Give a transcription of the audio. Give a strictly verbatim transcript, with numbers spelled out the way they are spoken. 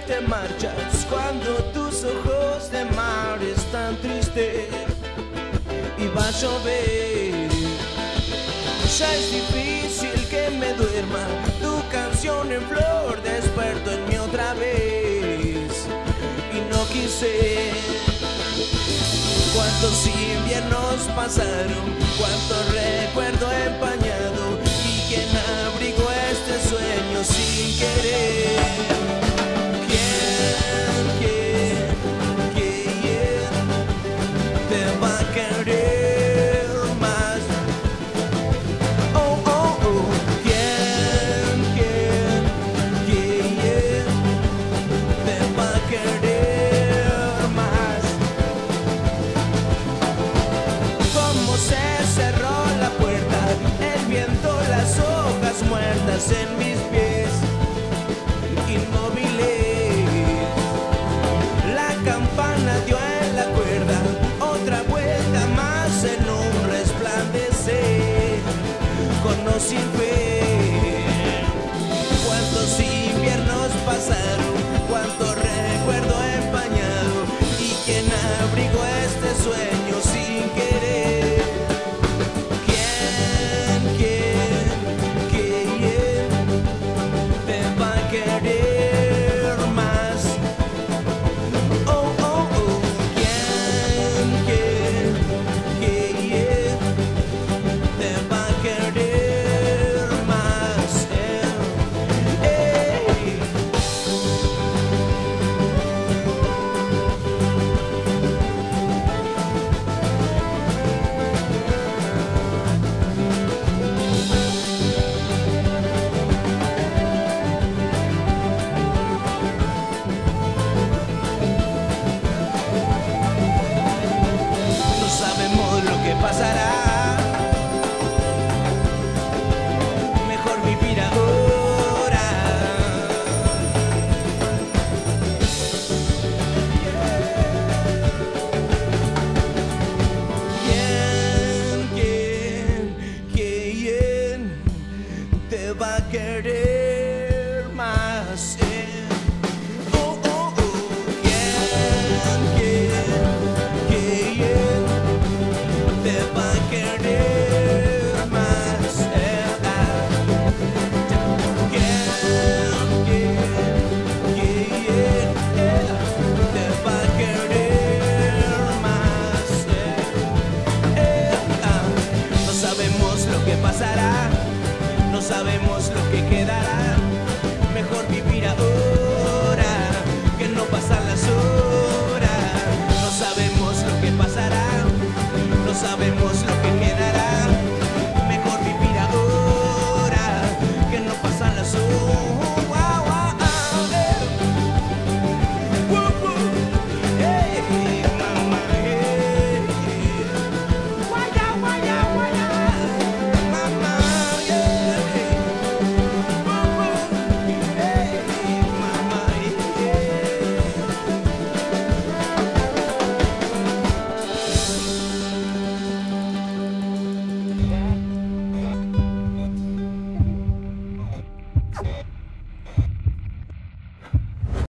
te marchas cuando tus ojos de mar están tristes y va a llover. Ya es difícil que me duerma, tu canción en flor despertó en mí otra vez y no quise. Cuántos inviernos pasaron, cuánto recuerdo empañado, y quién abrigó este sueño sin querer. ¿Quién, quién, quién te va a querer más? Oh, oh, oh. ¿Quién, quién, quién te va a querer más? Cómo se cerró la puerta, el viento, las hojas muertas en mis pies inmóviles. La campana dio en la cuerda, otra vuelta más en un resplandecer con o sin fe. Cuántos inviernos pasaron, cuánto recuerdo empañado, y quién abrigó este sueño sin querer. ¿Quién, quién, quién te va a querer más? Oh, oh, oh. ¿Quién, quién, quién te va a querer más? Eh, eh. No sabemos lo que pasará, mejor vivir ahora. ¿Quién, quién, quién te va a querer más? Eh? Oh, oh, oh. ¿Quién, quién, quién te va a querer más? Eh, ah. ¿Quién, quién, quién eh, te va a querer más? Eh, eh, ah. No sabemos lo que pasará, no sabemos